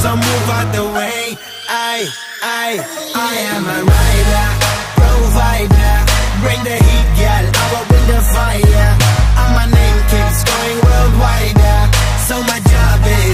so move out the way. I am a rider, provider.